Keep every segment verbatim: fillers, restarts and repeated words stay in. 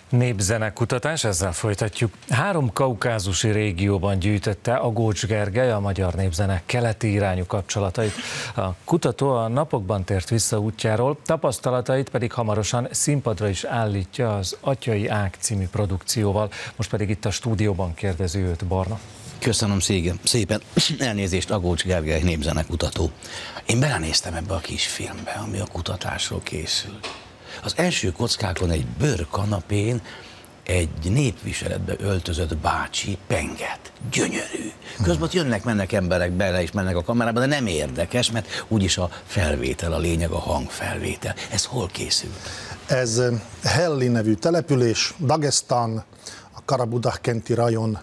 Népzenekutatás, ezzel folytatjuk. Három kaukázusi régióban gyűjtötte Agócs Gergely a magyar népzene keleti irányú kapcsolatait. A kutató a napokban tért vissza útjáról, tapasztalatait pedig hamarosan színpadra is állítja az Atyai Ág című produkcióval. Most pedig itt a stúdióban kérdezi őt Barna. Köszönöm szépen. Elnézést, Agócs Gergely, népzenekutató. Én belenéztem ebbe a kis filmbe, ami a kutatásról készült. Az első kockákon egy bőrkanapén egy népviseletbe öltözött bácsi penget. Gyönyörű. Közben jönnek-mennek emberek, bele is mennek a kamerába, de nem érdekes, mert úgyis a felvétel a lényeg, a hangfelvétel. Ez hol készült? Ez Helli nevű település, Dagesztán, a Karabudakh-kenti rajon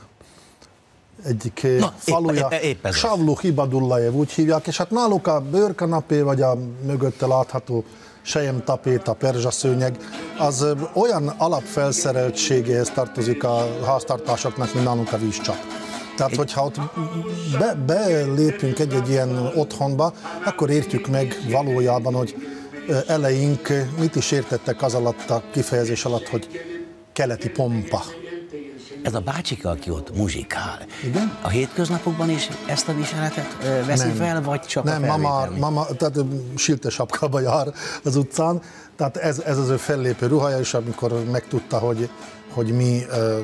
egyik Na, faluja, épp, épp Savlu Hibadullajev úgy hívják, és hát náluk a bőrkanapé, vagy a mögötte látható selyemtapéta, perzsaszőnyeg, az olyan alapfelszereltségéhez tartozik a háztartásoknak, mint nálunk a vízcsap. Tehát, hogyha ott be, belépünk egy-egy ilyen otthonba, akkor értjük meg valójában, hogy eleink mit is értettek az alatt a kifejezés alatt, hogy keleti pompa. Ez a bácsika, aki ott muzsikál. Igen? A hétköznapokban is ezt a viseletet veszi nem. fel, vagy csak nem, a mama, mama, tehát silte sapkába jár az utcán, tehát ez, ez az ő fellépő ruhája, és amikor megtudta, hogy, hogy mi uh,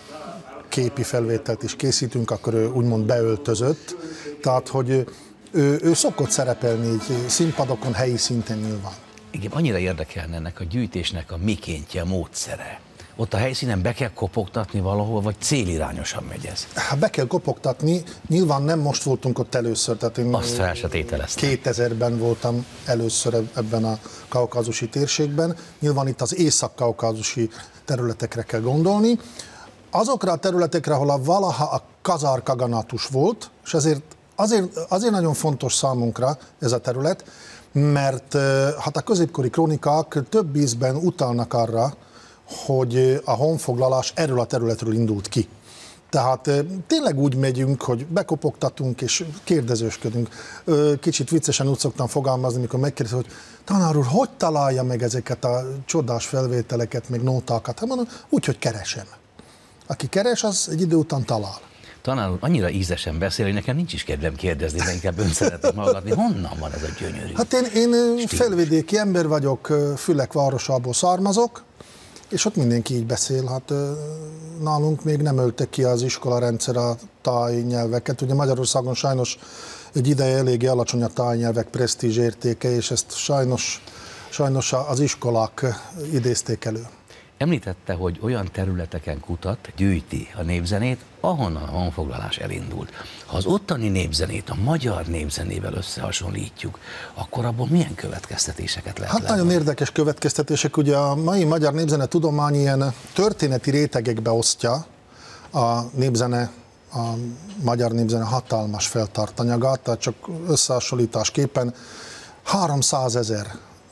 képi felvételt is készítünk, akkor ő úgymond beöltözött, tehát hogy ő, ő szokott szerepelni így színpadokon, helyi szinten nyilván. Igen, annyira érdekelne ennek a gyűjtésnek a mikéntje, a módszere. Ott a helyszínen be kell kopogtatni valahol, vagy célirányosan megy ez? Hát be kell kopogtatni, nyilván nem most voltunk ott először, tehát én azt fel se tételeztem. kétezerben voltam először ebben a kaukázusi térségben, nyilván itt az észak-kaukázusi területekre kell gondolni. Azokra a területekre, ahol a valaha a kazár kaganatus volt, és ezért azért, azért nagyon fontos számunkra ez a terület, mert hát a középkori krónikák több ízben utalnak arra, hogy a honfoglalás erről a területről indult ki. Tehát tényleg úgy megyünk, hogy bekopogtatunk és kérdezősködünk. Kicsit viccesen úgy szoktam fogalmazni, mikor megkérdezi, hogy tanár úr, hogy találja meg ezeket a csodás felvételeket, meg nótákat? Hát mondom, úgy, hogy keresem. Aki keres, az egy idő után talál. Tanár úr annyira ízesen beszél, hogy nekem nincs is kedvem kérdezni, de inkább ön szeretem hallgatni. Honnan van ez a gyönyörű Hát én, én felvidéki ember vagyok, Fülek városából származok, és ott mindenki így beszél, hát nálunk még nem ölte ki az iskolarendszer a tájnyelveket. Ugye Magyarországon sajnos egy ideje eléggé alacsony a tájnyelvek presztízs értéke, és ezt sajnos, sajnos az iskolák idézték elő. Említette, hogy olyan területeken kutat, gyűjti a népzenét, ahonnan a honfoglalás elindult. Ha az ottani népzenét a magyar népzenével összehasonlítjuk, akkor abból milyen következtetéseket lehet Hát levonni? Nagyon érdekes következtetések. Ugye a mai magyar népzene tudomány ilyen történeti rétegekbe osztja a népzene, a magyar népzene hatalmas feltartanyagát, tehát csak összehasonlításképpen háromszázezer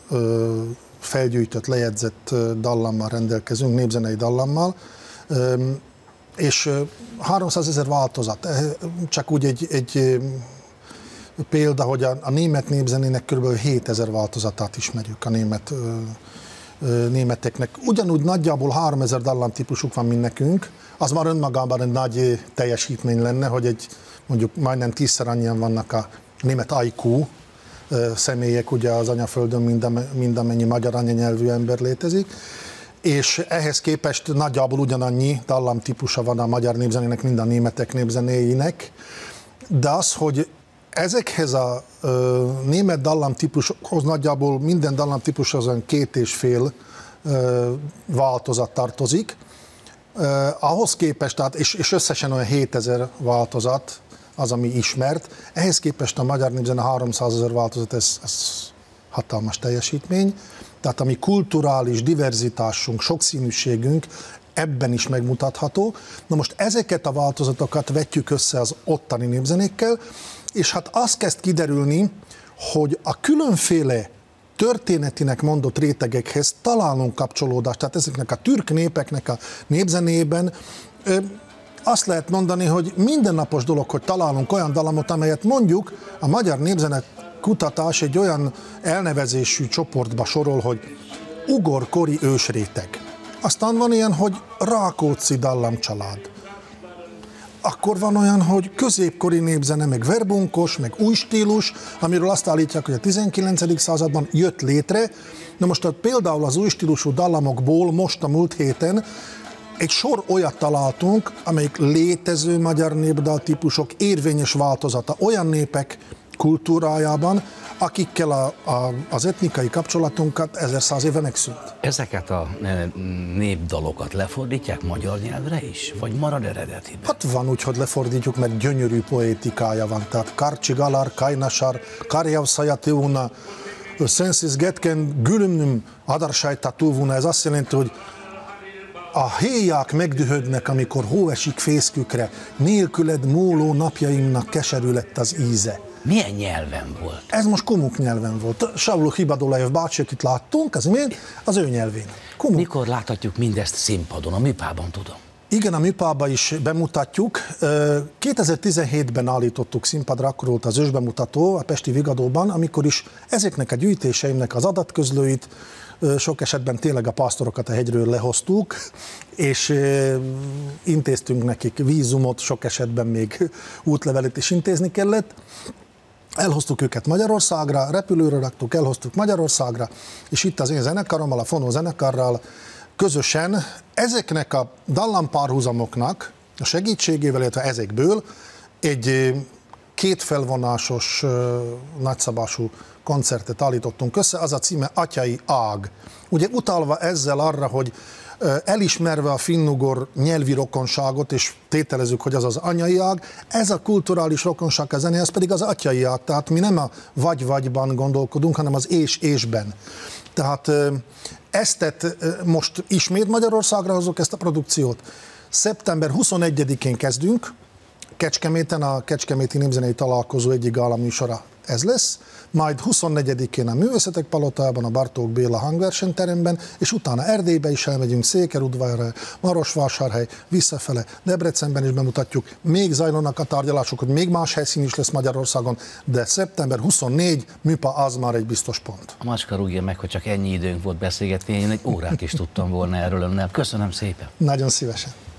felgyűjtött, lejegyzett dallammal rendelkezünk, népzenei dallammal, és háromszázezer változat. Csak úgy egy, egy példa, hogy a, a német népzenének kb. hétezer változatát ismerjük a német, németeknek. Ugyanúgy nagyjából háromezer dallamtípusuk van, mint nekünk, az már önmagában egy nagy teljesítmény lenne, hogy egy mondjuk majdnem tízszer annyian vannak a német ajkú személyek ugye az anyaföldön, mind amennyi magyar anyanyelvű ember létezik, és ehhez képest nagyjából ugyanannyi dallamtípusa van a magyar népzenének, mind a németek népzenéinek, de az, hogy ezekhez a ö, német dallamtípushoz nagyjából minden dallamtípushoz olyan két és fél ö, változat tartozik, ö, ahhoz képest, tehát, és, és összesen olyan hétezer változat, az, ami ismert. Ehhez képest a magyar népzene háromszázezer változat, ez, ez hatalmas teljesítmény. Tehát a mi kulturális diverzitásunk, sokszínűségünk ebben is megmutatható. Na most ezeket a változatokat vetjük össze az ottani népzenékkel, és hát azt kezd kiderülni, hogy a különféle történetinek mondott rétegekhez találunk kapcsolódást, tehát ezeknek a türk népeknek a népzenében azt lehet mondani, hogy mindennapos dolog, hogy találunk olyan dallamot, amelyet mondjuk a magyar népzene kutatás egy olyan elnevezésű csoportba sorol, hogy ugorkori ősréteg. Aztán van ilyen, hogy Rákóczi dallamcsalád. Akkor van olyan, hogy középkori népzene, meg verbunkos, meg új stílus, amiről azt állítják, hogy a tizenkilencedik században jött létre. Na most például az új stílusú dallamokból most a múlt héten egy sor olyat találtunk, amelyik létező magyar népdal típusok érvényes változata olyan népek kultúrájában, akikkel a, a, az etnikai kapcsolatunkat ezerszáz éve megszűnt. Ezeket a népdalokat lefordítják magyar nyelvre is? Vagy marad eredetiben? Hát van úgy, hogy lefordítjuk, mert gyönyörű poétikája van. Tehát Karcsi Galar, Kajnasar, Karjav Szajatívuna, Sensis Getken, Gülümnüm, Adarsajtatúvuna. Ez azt jelenti, hogy a héják megdühödnek, amikor hó esik fészkükre, nélküled múló napjaimnak keserű lett az íze. Milyen nyelven volt? Ez most kumuk nyelven volt. Savlu Hibadulajev bácsi, akit láttunk, az, az ő nyelvén. Kumuk. Mikor láthatjuk mindezt színpadon? A műpában tudom. Igen, a műpában is bemutatjuk. kétezer-tizenhétben állítottuk színpadra, akkor volt az ősbemutató a Pesti Vigadóban, amikor is ezeknek a gyűjtéseimnek az adatközlőit, sok esetben tényleg a pásztorokat a hegyről lehoztuk, és intéztünk nekik vízumot, sok esetben még útlevelet is intézni kellett. Elhoztuk őket Magyarországra, repülőre raktuk, elhoztuk Magyarországra, és itt az én zenekarommal, a Fonó zenekarral közösen ezeknek a dallampárhuzamoknak a segítségével, illetve ezekből egy két felvonásos, nagyszabású koncertet állítottunk össze, az a címe Atyai ág. Ugye utalva ezzel arra, hogy elismerve a finnugor nyelvi rokonságot, és tételezzük, hogy az az anyai ág, ez a kulturális rokonság a zenéhez pedig az atyai ág, tehát mi nem a vagy-vagyban gondolkodunk, hanem az és-ésben. Tehát ezt most ismét Magyarországra hozok ezt a produkciót. szeptember huszonegyedikén kezdünk, Kecskeméten, a Kecskeméti Népzenei Találkozó egyik gálaműsora ez lesz, majd huszonnegyedikén a Művészetek Palotájában, a Bartók Béla hangversenyteremben, és utána Erdélybe is elmegyünk, Székelyudvarra, Marosvásárhely, visszafele, Debrecenben is bemutatjuk. Még zajlanak a tárgyalások, hogy még más helyszín is lesz Magyarországon, de szeptember huszonnégy, műpa az már egy biztos pont. A macska rúgja meg, hogy csak ennyi időnk volt beszélgetni, én egy órát is tudtam volna erről önnel. Köszönöm szépen. Nagyon szívesen.